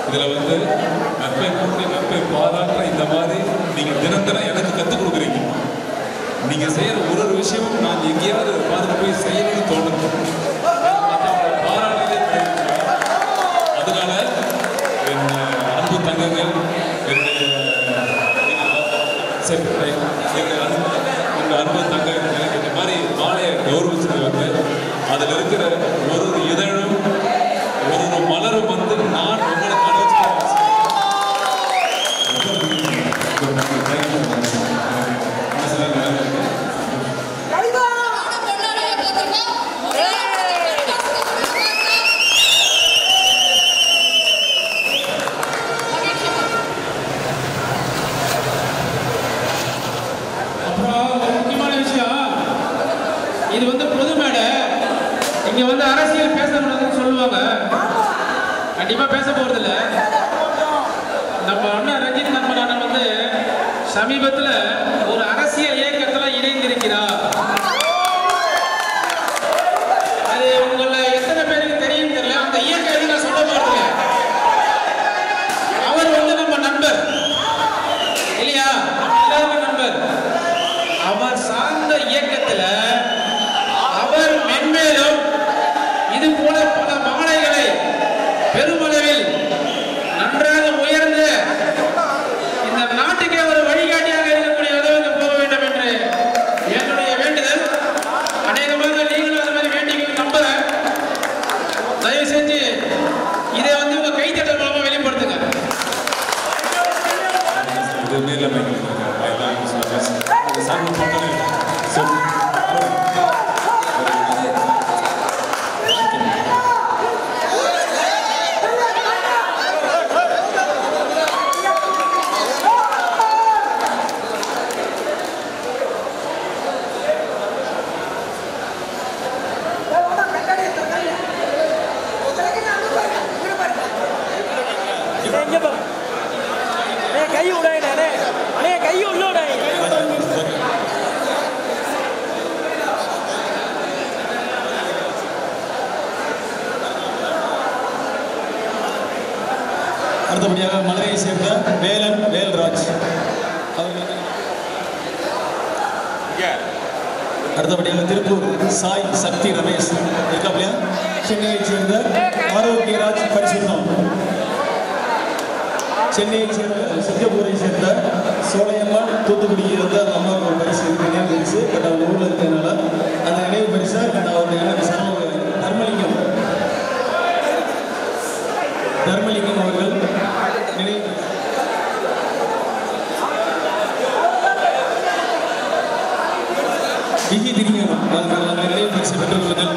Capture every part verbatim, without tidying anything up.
இதில் வந்து நட்பை கூட்டி நட்பை பாராட்டுற இந்த மாதிரி நீங்கள் தினம் தினம் எனக்கு கற்றுக் கொடுக்குறீங்க. நீங்கள் செய்கிற ஒரு ஒரு விஷயமும் நான் எங்கேயாவது பார்த்துட்டு போய் செய்யணும்னு தோணுது. பாராட்டுறதே அதனால என் அன்பு தங்கங்கள் என்னுடைய உங்கள் அன்பு தங்கங்கள் இந்த மாதிரி மாலையை கௌரவிச்சது வந்து அதில் இருக்கிற ஒரு ஒரு இதழும் ஒரு ஒரு மலரும் வந்து நான் உங்களுக்கு இது வந்து பொது மேடை. இங்க வந்து அரசியல் பேசக்கூடாதுன்னு சொல்லுவாங்க. கண்டிப்பா பேச போறது இல்ல. நம்ம அண்ணன் ரஞ்சித் நண்பன் வந்து சமீபத்துல ஒரு அரசியல் இயக்கத்துல இணைந்திருக்கிறார். அது உங்களை எத்தனை பேருக்கு தெரியும் தெரியல. அந்த இயக்கம் நான் சொல்ல போறது அவர் வந்து நம்ம நண்பர் இல்லையா? எல்லாருமே நண்பர். அவர் சார்ந்த இயக்கத்துல அவர் மென்மேலும் இது போல பல மாலைகளை பெருமளவில் நன்றாக உயர்ந்து இந்த நாட்டுக்கே ஒரு வழிகாட்டியாக இருக்கக்கூடிய அளவுக்கு போக வேண்டும் என்று என்னுடைய வேண்டுதல். அநேகமாக நீங்களும் அது மாதிரி வேண்டிக்கணும் நம்புறேன். தயவு செஞ்சு இதை வந்து உங்க கைத்தட்டல் மூலமா வெளிப்படுத்துங்க. அடுத்தபடியாக மதுரையை சேர்ந்த வேலன் வேல்ராஜ் அடுத்தபடியாக திருப்பூர் சாய் சக்தி ரமேஷ் இருக்காப்லையா. சென்னையை சேர்ந்த ஆரோக்கியராஜ் பரிசுத்தம், சென்னையை சேர்ந்த சிங்கப்பூரை சேர்ந்த சோழையம்மாள் தூத்துக்குடியை இருந்த அந்த அம்மாவுக்கு ஒரு பரிசு நினைவு பரிசு. பட் அவங்க ஊரில் இருக்கிறதுனால அந்த நினைவு பரிசை அவருடைய எனக்கு சர்வ தர்மலிங்கம் தர்மலிங்கம் அவர்கள் நினைவு விஜி திரிஞானம் நினைவு பரிசு பெற்றுக் கொள்ளுங்கள்.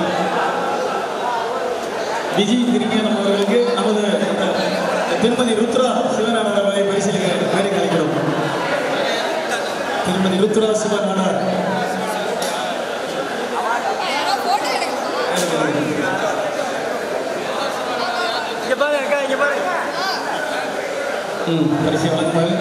விஜி திரிஞானம் அவர்களுக்கு நமது திருமதி ருத்ரா சிவநாடார் அவர்களை பரிசீலிக்க மேடை அழைக்கிறோம். திருமதி ருத்ரா சிவநாடார் பரிசு வழங்குமாறு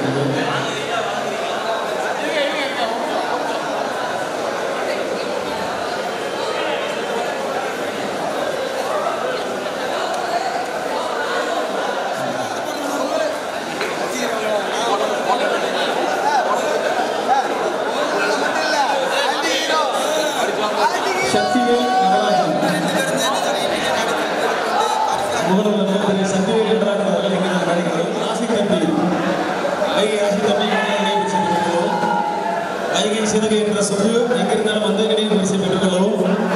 சக்திவேல் நடராஜன் முகநூல் சக்திவேல் நடராஜன் அவர்கள் இங்கே நடிக்கிறோம். ஆசிக் தம்பி வைகை ஆசிக் தம்பி நினைவு பரிசு பெற்றுக்கொள்ளவும். வைகை சிறகு என்ற சொல்லு எங்கிருந்தாலும் வந்து நினைவு பரிசு பெற்றுக்கொள்ளவும்.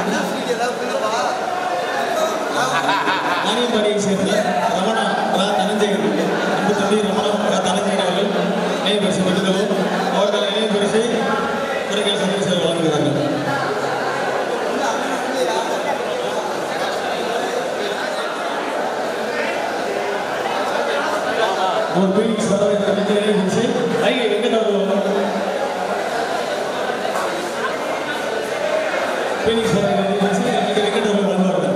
மானியம்பாடியை சேர்ந்த ரமணா ரா தனஞ்சயன் அன்பு தம்பி ரமணா ரா தனஞ்சயன் அவர்கள் நினைவு பரிசு பெற்றுக்கொள்ளவும். அவர்கள் நினைவு பரிசை குறைகள் சந்திரசேகர் வழங்குகிறார்கள். ஒரு பீனிக்ஸ் வரவேற்ற நினைவு பரிசு வைகை வெங்கடாவூர் பீனிக்ஸ் வரவேற்ற நினைவு பரிசு வைகை வெங்கடாவூர் வழங்குவார்கள்.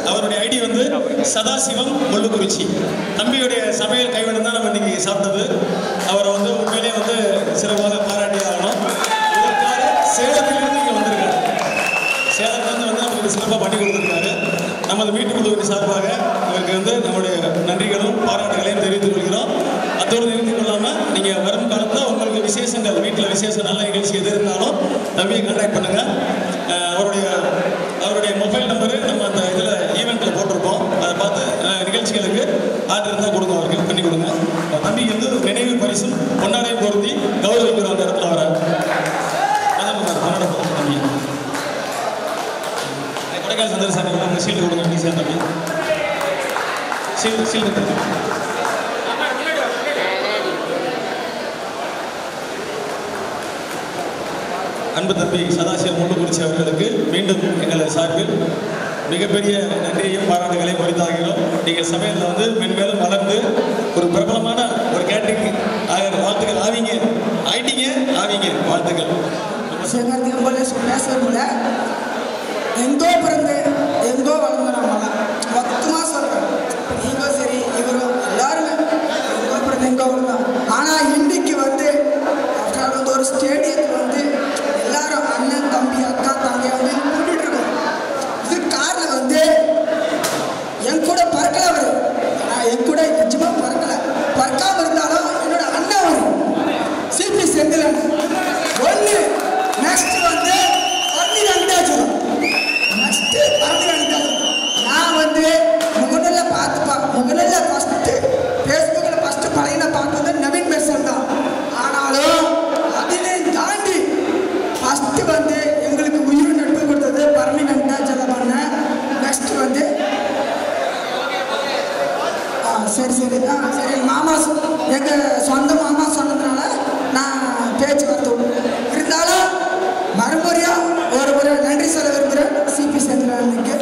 அவருடைய ஐடி வந்து சதாசிவம் முள்ளுக்குறிச்சி. தம்பியுடைய சமையல் கைவிடம் தான் நம்ம இன்னைக்கு சாப்பிட்டது. அவரை வந்து உண்மையிலேயே வந்து சிறப்பாக பாராட்டி ஆகணும். இதற்காக சேலத்திலிருந்து இங்கே வந்திருக்காரு. சேலத்திலிருந்து வந்து நமக்கு சிறப்பாக பண்ணி கொடுத்துருக்காரு. நமது வீட்டுக்குழுவின் சார்பாக அவருக்கு வந்து நம்முடைய நன்றிகளும் பாராட்டுகளையும் தெரிவித்துக் கொள்கிறோம். அத்தோடு நிறுத்திக் கொள்ளாமல் நீங்கள் வரும் காலத்தில் உங்களுக்கு விசேஷங்கள் வீட்டில் விசேஷம் நல்ல நிகழ்ச்சி எது இருந்தாலும் தம்பியை கான்டாக்ட் பண்ணுங்கள். அவருடைய அவருடைய மொபைல் நம்பரு நம்ம அந்த இதில் ஈவெண்ட்டில் போட்டிருப்போம். அதை பார்த்து நிகழ்ச்சிகளுக்கு ஆர்டர் இருந்தால் கொடுங்க, அவருக்கு பண்ணி கொடுங்க. தம்பிக்கு வந்து நினைவு பரிசும் பொன்னாடையும் பொருத்தி கௌரவிக்கிறோம். அந்த இடத்துல வர அதான் தம்பி கொடைக்கால் சந்திரசாமி உங்க சீல்டு கொடுங்க. ஈஸியாக தம்பி சீல்டு சீல்டு அன்பு தம்பி சதாசிவம் முள்ளுக்குறிச்சி அவர்களுக்கு மீண்டும் எங்கள் சார்பில் மிகப்பெரிய நன்றியையும் பாராட்டுகளையும் குறித்தாகிறோம். நீங்கள் சமையலில் வந்து மென்மேலும் வளர்ந்து ஒரு பிரபலமான ஒரு கேட்டரிங் ஆகிற வாழ்த்துக்கள் ஆவீங்க ஆயிட்டீங்க ஆவீங்க வாழ்த்துக்கள். பேசுறதுல எங்கோ பிறந்து எங்கோ வளர்ந்து நம்மள மொத்தமாக சொல்கிறேன். நீங்களும் சரி இவரும் எல்லாருமே எங்கோ பிறந்து எங்கோ வளர்ந்தோம். ஆனால் இன்னைக்கு வந்து வந்து ஒரு ஸ்டேடியத்தில் வந்து எல்லாரும் அண்ணன் தம்பி அக்கா தம்பியை வந்து கூட்டிட்டு இருக்கோம். இது காரணம் வந்து என் கூட பறக்கலை அவரு. நான் என் கூட நிஜமாக பறக்கலை. பறக்காமல் இருந்தாலும் என்னோட அண்ணன் வரும் சிபி செந்திலன் ஒன்று. நெக்ஸ்ட் வந்து பன்னி ரெண்டாச்சும் நெக்ஸ்ட் பன்னி ரெண்டாச்சும் நான் வந்து முகநூல்ல பார்த்துப்பா. முகநூல்ல ஃபஸ்ட்டு ஃபேஸ்புக்கில் ஃபஸ்ட்டு பழைய பார்த்து வந்து நவீன் மெர்சல் தான். ஆனாலும் அதிலையும் தாண்டி ஃபஸ்ட்டு வந்து எங்களுக்கு உயிர் நட்பு கொடுத்தது பரணி வெங்கடாச்சலம் பண்ண. நெக்ஸ்ட் வந்து ஆ சரி சரி ஆ சரி மாமா எங்கள் சொந்த மாமா சொன்னதுனால நான் பேச்சுவார்த்தை இருந்தாலும் மறுமுறையாக ஒரு முறை நன்றி சொல்ல விரும்புகிறேன் சிபி செந்திலனுக்கு.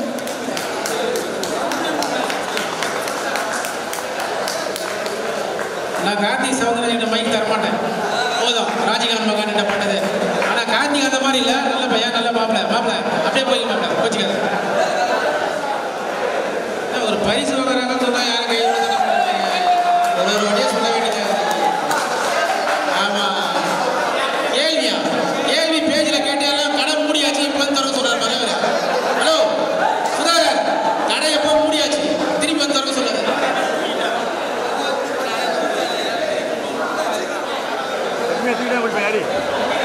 நான் கார்த்திக் சௌந்தரன் மைக் தரமாட்டேன். போதும் ராஜிகாந்த் மகான் பண்ணது. ஆனால் கார்த்திக் அந்த மாதிரி இல்லை. நல்ல பையன் நல்ல மாப்பிள்ள மாப்பிள்ள அப்படியே போய் மாப்பிள்ள கோச்சிக்காது. ஒரு பரிசு வாங்குறாங்கன்னு சொன்னால் யாரும் கை ஒரு ஒரு வாட்டியே சொல்ல வேண்டியது. ஆமாம் கேள்வியா கேள்வி பேஜில் கேட்டாலும் கடை மூடியாச்சு இப்போ வந்து திறக்க சொல்கிறார் மலைவர். ஹலோ சுதாகர் கடை எப்போ மூடியாச்சு திரும்பி வந்து திறக்க சொல்லாது. Mira, tú, mira,